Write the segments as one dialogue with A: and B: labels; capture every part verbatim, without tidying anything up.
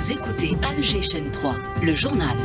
A: Vous écoutez Alger Chaîne trois, le journal.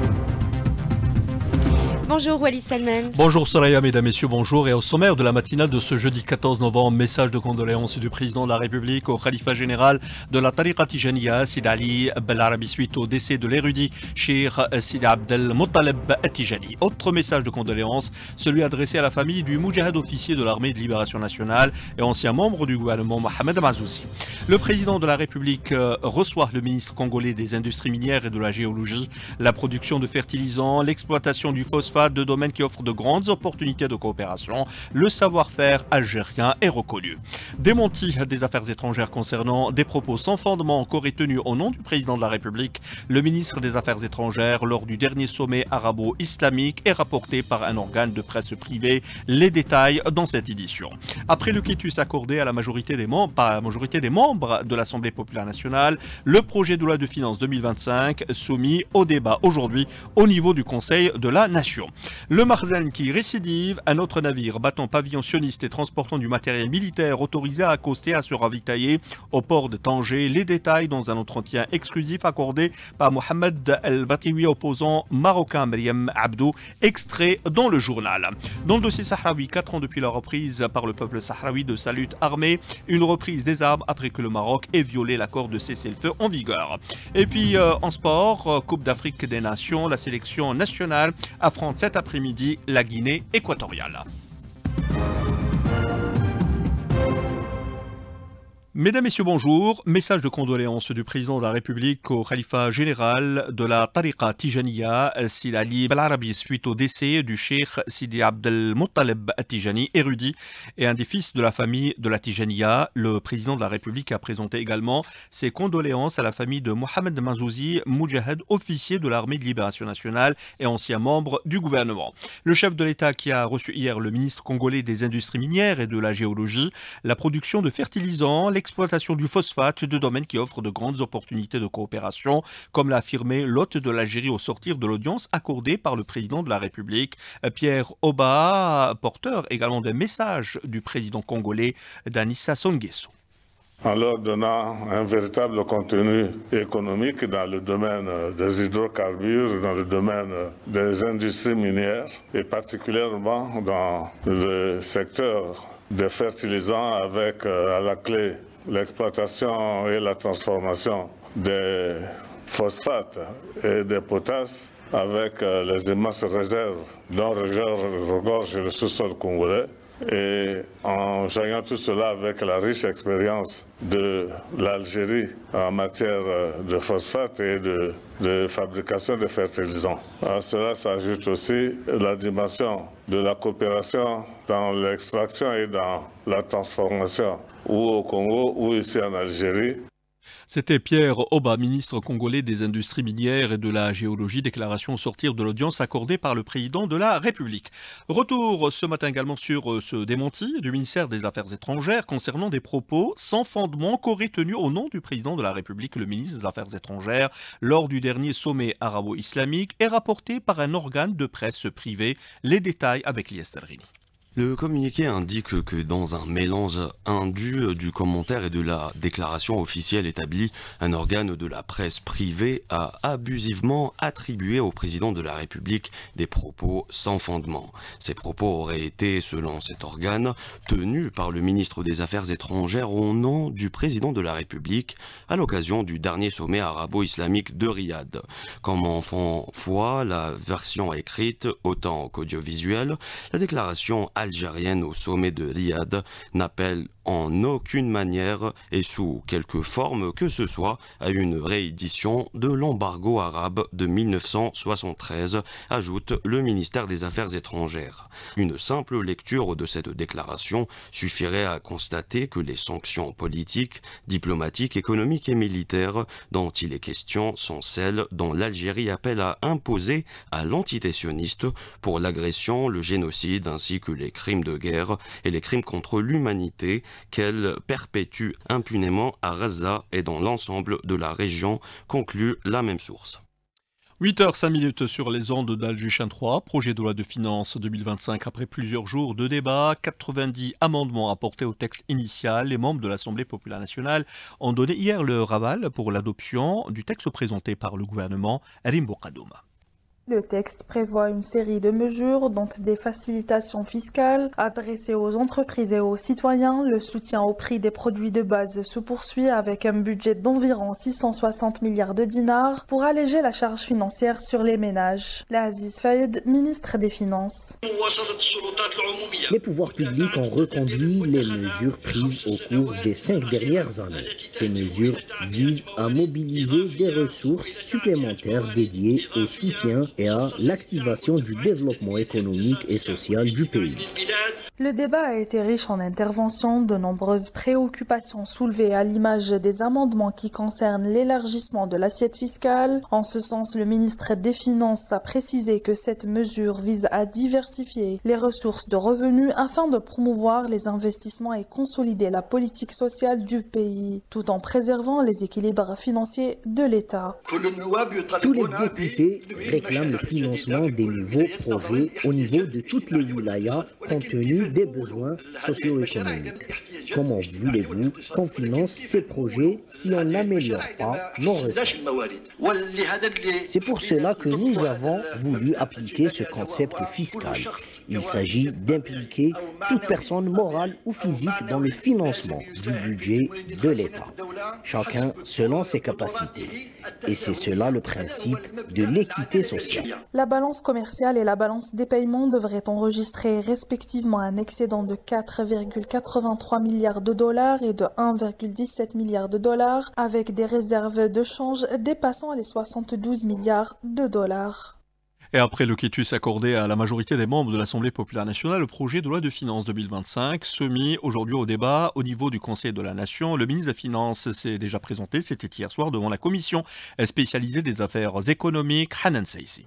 B: Bonjour Walid Salman.
C: Bonjour Soraya, mesdames, messieurs, bonjour. Et au sommaire de la matinale de ce jeudi quatorze novembre, message de condoléances du président de la République au khalifa général de la Tariqa Tijaniya, Sid Ali Belarabi, suite au décès de l'érudit Cheikh Sidi Abdel Mottaleb Tijani. Autre message de condoléances, celui adressé à la famille du Moudjahid officier de l'armée de libération nationale et ancien membre du gouvernement Mohamed Mazouzi. Le président de la République reçoit le ministre congolais des industries minières et de la géologie, la production de fertilisants, l'exploitation du phosphate, deux domaines qui offrent de grandes opportunités de coopération. Le savoir-faire algérien est reconnu. Démenti des affaires étrangères concernant des propos sans fondement qu'aurait tenus au nom du président de la République, le ministre des Affaires étrangères lors du dernier sommet arabo-islamique est rapporté par un organe de presse privée. Les détails dans cette édition. Après le quitus accordé à la majorité des membres, par la majorité des membres de l'Assemblée populaire nationale, le projet de loi de finances deux mille vingt-cinq soumis au débat aujourd'hui au niveau du Conseil de la Nation. Le Marzen qui récidive, un autre navire battant pavillon sioniste et transportant du matériel militaire autorisé à accoster à se ravitailler au port de Tanger. Les détails dans un entretien exclusif accordé par Mohamed El Batiwi, opposant marocain Meriem Abdou, extrait dans le journal. Dans le dossier sahraoui, quatre ans depuis la reprise par le peuple sahraoui de sa lutte armée, une reprise des armes après que le Maroc ait violé l'accord de cessez-le-feu en vigueur. Et puis euh, en sport, euh, Coupe d'Afrique des Nations, la sélection nationale affronte cet après-midi la Guinée équatoriale. Mesdames, Messieurs, bonjour. Message de condoléances du président de la République au khalifa général de la Tariqa Tijaniya, Sidi Ali Belarabi, suite au décès du cheikh Sidi Abdel Mottaleb Tijani, érudit et un des fils de la famille de la Tijaniya. Le président de la République a présenté également ses condoléances à la famille de Mohamed Mazouzi, Moudjahid officier de l'armée de libération nationale et ancien membre du gouvernement. Le chef de l'État qui a reçu hier le ministre congolais des industries minières et de la géologie, la production de fertilisants, l'exploitation du phosphate, deux domaines qui offrent de grandes opportunités de coopération, comme l'a affirmé l'hôte de l'Algérie au sortir de l'audience accordée par le président de la République, Pierre Oba, porteur également d'un message du président congolais Danissa Songesso.
D: En leur donnant un véritable contenu économique dans le domaine des hydrocarbures, dans le domaine des industries minières et particulièrement dans le secteur des fertilisants avec euh, à la clé l'exploitation et la transformation des phosphates et des potasses avec euh, les immenses réserves dont regorge le sous-sol congolais. Et en joignant tout cela avec la riche expérience de l'Algérie en matière de phosphate et de, de fabrication de fertilisants. À cela s'ajoute aussi la dimension de la coopération dans l'extraction et dans la transformation, ou au Congo ou ici en Algérie.
C: C'était Pierre Oba, ministre congolais des industries minières et de la géologie, déclaration au sortir de l'audience accordée par le président de la République. Retour ce matin également sur ce démenti du ministère des Affaires étrangères concernant des propos sans fondement qu'aurait tenu au nom du président de la République le ministre des Affaires étrangères lors du dernier sommet arabo-islamique et rapporté par un organe de presse privé. Les détails avec Lies Terrini.
E: Le communiqué indique que dans un mélange indu du commentaire et de la déclaration officielle établie, un organe de la presse privée a abusivement attribué au président de la République des propos sans fondement. Ces propos auraient été, selon cet organe, tenus par le ministre des Affaires étrangères au nom du président de la République à l'occasion du dernier sommet arabo-islamique de Riyad. Comme en font foi la version écrite autant qu'audiovisuelle, la déclaration algérienne au sommet de Riyad n'appelle en aucune manière et sous quelque forme que ce soit à une réédition de l'embargo arabe de mille neuf cent soixante-treize, ajoute le ministère des Affaires étrangères. Une simple lecture de cette déclaration suffirait à constater que les sanctions politiques, diplomatiques, économiques et militaires dont il est question sont celles dont l'Algérie appelle à imposer à l'entité sioniste pour l'agression, le génocide ainsi que les crimes de guerre et les crimes contre l'humanité qu'elle perpétue impunément à Gaza et dans l'ensemble de la région, conclut la même source.
C: huit heures cinq minutes sur les ondes d'Alger trois, projet de loi de finances deux mille vingt-cinq. Après plusieurs jours de débat, quatre-vingt-dix amendements apportés au texte initial. Les membres de l'Assemblée populaire nationale ont donné hier leur aval pour l'adoption du texte présenté par le gouvernement. Rim Boukadouma.
F: Le texte prévoit une série de mesures, dont des facilitations fiscales adressées aux entreprises et aux citoyens. Le soutien au prix des produits de base se poursuit avec un budget d'environ six cent soixante milliards de dinars pour alléger la charge financière sur les ménages. Aziz Faïd, ministre des Finances.
G: Les pouvoirs publics ont reconduit les mesures prises au cours des cinq dernières années. Ces mesures visent à mobiliser des ressources supplémentaires dédiées au soutien et à l'activation du développement économique et social du pays.
F: Le débat a été riche en interventions, de nombreuses préoccupations soulevées à l'image des amendements qui concernent l'élargissement de l'assiette fiscale. En ce sens, le ministre des Finances a précisé que cette mesure vise à diversifier les ressources de revenus afin de promouvoir les investissements et consolider la politique sociale du pays, tout en préservant les équilibres financiers de l'État.
G: Tous les députés réclament le financement des nouveaux projets au niveau de toutes les wilayas compte tenu des besoins socio-économiques. Comment voulez-vous qu'on finance ces projets si on n'améliore pas nos recettes? C'est pour cela que nous avons voulu appliquer ce concept fiscal. Il s'agit d'impliquer toute personne morale ou physique dans le financement du budget de l'État, chacun selon ses capacités. Et c'est cela le principe de l'équité sociale.
F: La balance commerciale et la balance des paiements devraient enregistrer respectivement un excédent de quatre virgule quatre-vingt-trois milliards de dollars et de un virgule dix-sept milliards de dollars, avec des réserves de change dépassant les soixante-douze milliards de dollars.
C: Et après le quitus accordé à la majorité des membres de l'Assemblée populaire nationale, le projet de loi de finances deux mille vingt-cinq soumis aujourd'hui au débat au niveau du Conseil de la Nation. Le ministre des Finances s'est déjà présenté, c'était hier soir, devant la commission spécialisée des affaires économiques, Hanan Saïsi.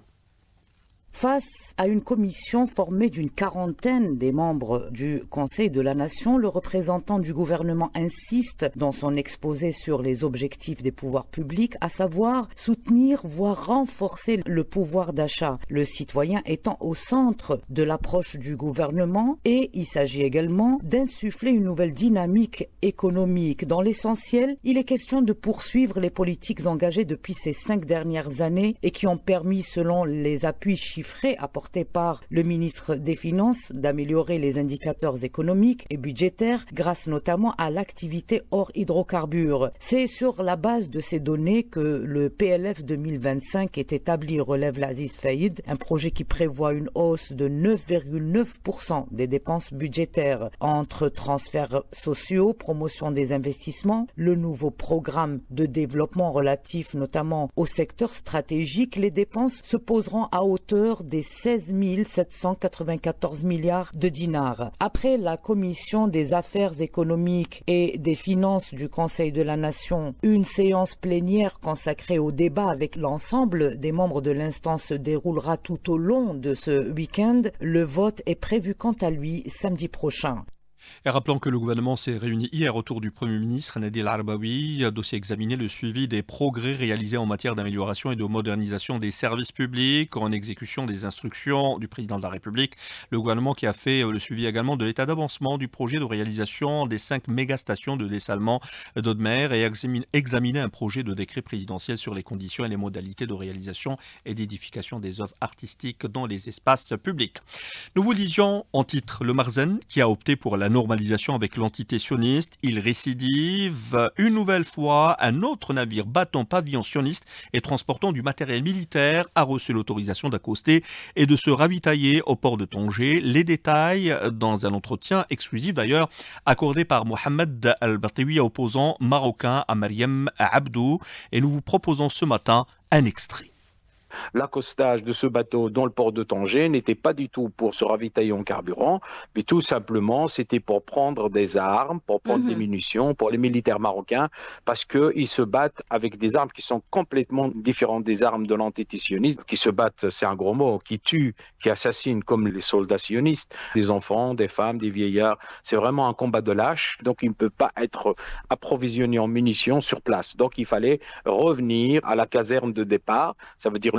H: Face à une commission formée d'une quarantaine des membres du Conseil de la Nation, le représentant du gouvernement insiste dans son exposé sur les objectifs des pouvoirs publics, à savoir soutenir, voire renforcer le pouvoir d'achat, le citoyen étant au centre de l'approche du gouvernement, et il s'agit également d'insuffler une nouvelle dynamique économique. Dans l'essentiel, il est question de poursuivre les politiques engagées depuis ces cinq dernières années et qui ont permis, selon les appuis chiffrés apporté par le ministre des Finances, d'améliorer les indicateurs économiques et budgétaires grâce notamment à l'activité hors hydrocarbures. C'est sur la base de ces données que le P L F deux mille vingt-cinq est établi, relève l'Aziz Faïd, un projet qui prévoit une hausse de neuf virgule neuf pour cent des dépenses budgétaires entre transferts sociaux, promotion des investissements, le nouveau programme de développement relatif notamment au secteur stratégique. Les dépenses se poseront à hauteur des seize mille sept cent quatre-vingt-quatorze milliards de dinars. Après la commission des affaires économiques et des finances du Conseil de la Nation, une séance plénière consacrée au débat avec l'ensemble des membres de l'instance se déroulera tout au long de ce week-end. Le vote est prévu quant à lui samedi prochain.
C: Et rappelons que le gouvernement s'est réuni hier autour du Premier ministre Nadil Arbaoui, dossier examiné le suivi des progrès réalisés en matière d'amélioration et de modernisation des services publics en exécution des instructions du président de la République. Le gouvernement qui a fait le suivi également de l'état d'avancement du projet de réalisation des cinq mégastations de dessalement d'eau de mer et examiné un projet de décret présidentiel sur les conditions et les modalités de réalisation et d'édification des œuvres artistiques dans les espaces publics. Nous vous disions en titre le Marzen qui a opté pour la normalisation avec l'entité sioniste. Il récidive une nouvelle fois. Un autre navire battant pavillon sioniste et transportant du matériel militaire a reçu l'autorisation d'accoster et de se ravitailler au port de Tanger. Les détails dans un entretien exclusif d'ailleurs accordé par Mohamed Al-Bartewi, opposant marocain à Mariam Abdou. Et nous vous proposons ce matin un extrait.
I: L'accostage de ce bateau dans le port de Tanger n'était pas du tout pour se ravitailler en carburant, mais tout simplement c'était pour prendre des armes, pour prendre mmh. des munitions pour les militaires marocains, parce qu'ils se battent avec des armes qui sont complètement différentes des armes de l'entité sioniste, qui se battent, c'est un gros mot, qui tuent, qui assassinent comme les soldats sionistes, des enfants, des femmes, des vieillards. C'est vraiment un combat de lâches, donc il ne peut pas être approvisionné en munitions sur place. Donc il fallait revenir à la caserne de départ, ça veut dire le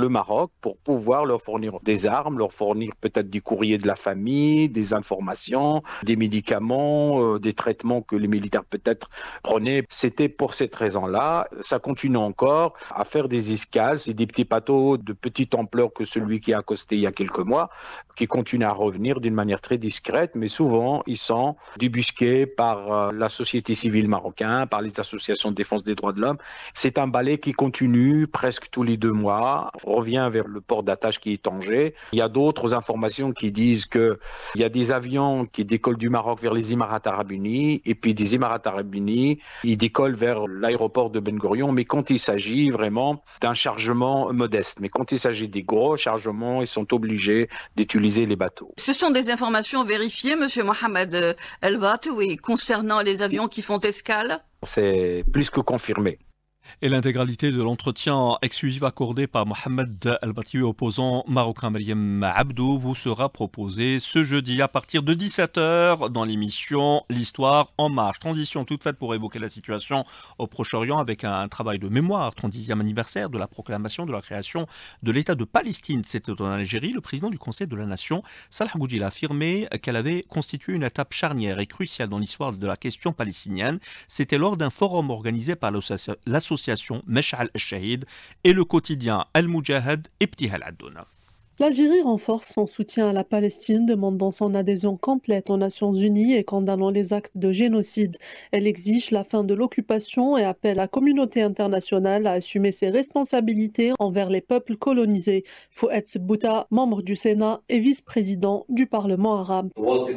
I: le Maroc pour pouvoir leur fournir des armes, leur fournir peut-être du courrier de la famille, des informations, des médicaments, euh, des traitements que les militaires peut-être prenaient. C'était pour cette raison-là. Ça continue encore à faire des escales. C'est des petits bateaux de petite ampleur que celui qui a accosté il y a quelques mois, qui continuent à revenir d'une manière très discrète, mais souvent ils sont débusqués par euh, la société civile marocaine, par les associations de défense des droits de l'homme. C'est un balai qui continue presque tous les deux mois, revient vers le port d'attache qui est Tanger. Il y a d'autres informations qui disent qu'il y a des avions qui décollent du Maroc vers les Émirats arabes unis, et puis des Émirats arabes unis, ils décollent vers l'aéroport de Ben Gurion, mais quand il s'agit vraiment d'un chargement modeste. Mais quand il s'agit des gros chargements, ils sont obligés d'utiliser les bateaux.
J: Ce sont des informations vérifiées, Monsieur Mohamed El Batoui, concernant les avions qui font escale?
I: C'est plus que confirmé.
C: Et l'intégralité de l'entretien exclusif accordé par Mohamed El Batoui, opposant marocain Mariam Abdou, vous sera proposé ce jeudi à partir de dix-sept heures dans l'émission L'Histoire en marche. Transition toute faite pour évoquer la situation au Proche-Orient avec un travail de mémoire, trentième anniversaire de la proclamation de la création de l'État de Palestine. C'était en Algérie. Le président du Conseil de la Nation, Salah Boudjil, a affirmé qu'elle avait constitué une étape charnière et cruciale dans l'histoire de la question palestinienne. C'était lors d'un forum organisé par l'association Mesh'al al-Shahid et le quotidien Al-Mujahid Ibtihal al-Addouna.
K: L'Algérie renforce son soutien à la Palestine, demandant son adhésion complète aux Nations Unies et condamnant les actes de génocide. Elle exige la fin de l'occupation et appelle la communauté internationale à assumer ses responsabilités envers les peuples colonisés. Fouad Bouta, membre du Sénat et vice-président du Parlement arabe.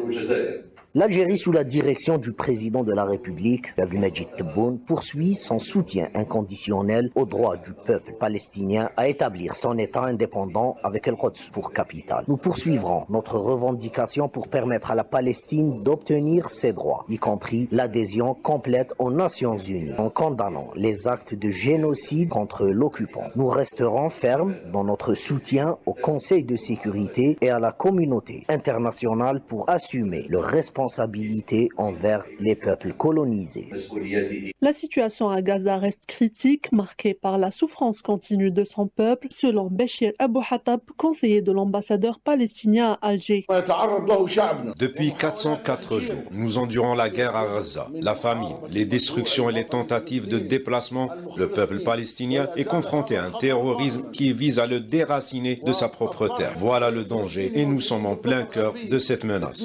G: L'Algérie, sous la direction du président de la République, Abdelmajid Tebboune, poursuit son soutien inconditionnel au droit du peuple palestinien à établir son État indépendant avec El-Quds pour capitale. Nous poursuivrons notre revendication pour permettre à la Palestine d'obtenir ses droits, y compris l'adhésion complète aux Nations Unies, en condamnant les actes de génocide contre l'occupant. Nous resterons fermes dans notre soutien au Conseil de sécurité et à la communauté internationale pour assumer le responsabilité envers les peuples colonisés.
K: La situation à Gaza reste critique, marquée par la souffrance continue de son peuple, selon Béchir Abou Hattab, conseiller de l'ambassadeur palestinien à Alger.
L: Depuis quatre cent quatre jours, nous endurons la guerre à Gaza, la famine, les destructions et les tentatives de déplacement. Le peuple palestinien est confronté à un terrorisme qui vise à le déraciner de sa propre terre. Voilà le danger et nous sommes en plein cœur de cette menace.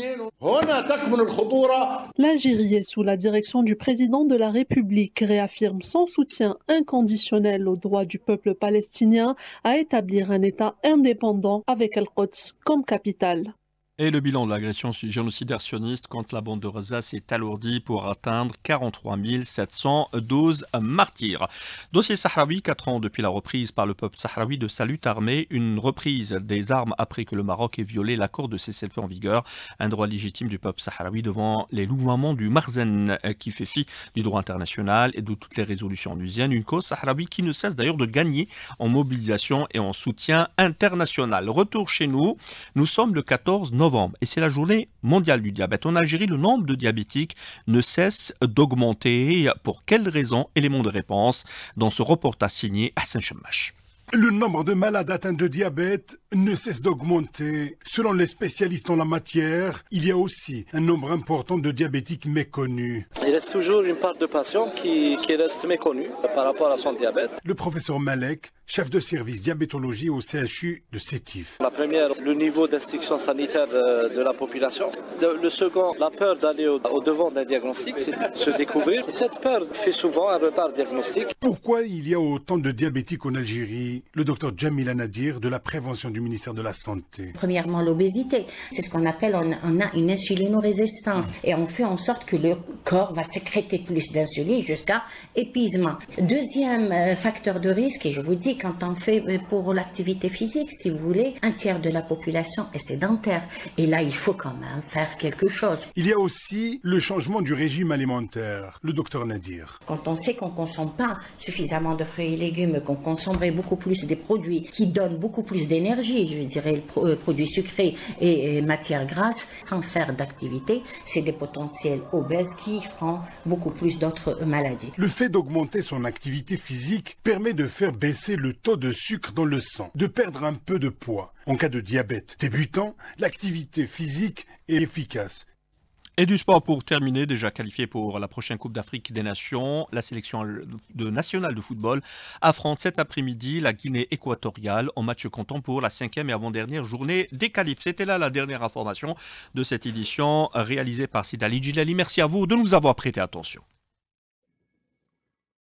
K: L'Algérie, sous la direction du président de la République, réaffirme son soutien inconditionnel au droit du peuple palestinien à établir un État indépendant avec El-Quds comme capitale.
C: Et le bilan de l'agression génocidaire sioniste contre la bande de Gaza s'est alourdi pour atteindre quarante-trois mille sept cent douze martyrs. Dossier sahraoui, quatre ans depuis la reprise par le peuple sahraoui de sa lutte armée, une reprise des armes après que le Maroc ait violé l'accord de cessez-le-feu en vigueur, un droit légitime du peuple sahraoui devant les louvoiements du Marzen qui fait fi du droit international et de toutes les résolutions onusiennes, une cause sahraoui qui ne cesse d'ailleurs de gagner en mobilisation et en soutien international. Retour chez nous, nous sommes le quatorze novembre. novembre et c'est la journée mondiale du diabète. En Algérie, le nombre de diabétiques ne cesse d'augmenter. Pour quelles raisons? Éléments de réponse dans ce reportage signé Hassan Chemmache.
M: Le nombre de malades atteints de diabète ne cesse d'augmenter. Selon les spécialistes en la matière, il y a aussi un nombre important de diabétiques méconnus.
N: Il reste toujours une part de patients qui, qui reste méconnus par rapport à son diabète.
M: Le professeur Malek, chef de service diabétologie au C H U de Sétif.
N: La première, le niveau d'instruction sanitaire de, de la population. Le, le second, la peur d'aller au, au devant d'un diagnostic, c'est de se découvrir. Et cette peur fait souvent un retard diagnostique.
M: Pourquoi il y a autant de diabétiques en Algérie? Le docteur Jamila Nadir de la prévention du ministère de la Santé.
O: Premièrement, l'obésité. C'est ce qu'on appelle, on, on a une insulinorésistance. Et on fait en sorte que le corps va sécréter plus d'insuline jusqu'à épuisement. Deuxième euh, facteur de risque, et je vous dis, quand on fait pour l'activité physique, si vous voulez, un tiers de la population est sédentaire. Et là, il faut quand même faire quelque chose.
M: Il y a aussi le changement du régime alimentaire. Le docteur Nadir.
O: Quand on sait qu'on ne consomme pas suffisamment de fruits et légumes, qu'on consommerait beaucoup plus des produits qui donnent beaucoup plus d'énergie, je dirais euh, produits sucrés et, et matières grasses, sans faire d'activité, c'est des potentiels obèses qui feront beaucoup plus d'autres maladies.
M: Le fait d'augmenter son activité physique permet de faire baisser le le taux de sucre dans le sang, de perdre un peu de poids. En cas de diabète débutant, l'activité physique est efficace.
C: Et du sport pour terminer, déjà qualifié pour la prochaine Coupe d'Afrique des Nations, la sélection de nationale de football affronte cet après-midi la Guinée équatoriale en match comptant pour la cinquième et avant-dernière journée des qualifs. C'était là la dernière information de cette édition réalisée par Sidali Djilali. Merci à vous de nous avoir prêté attention.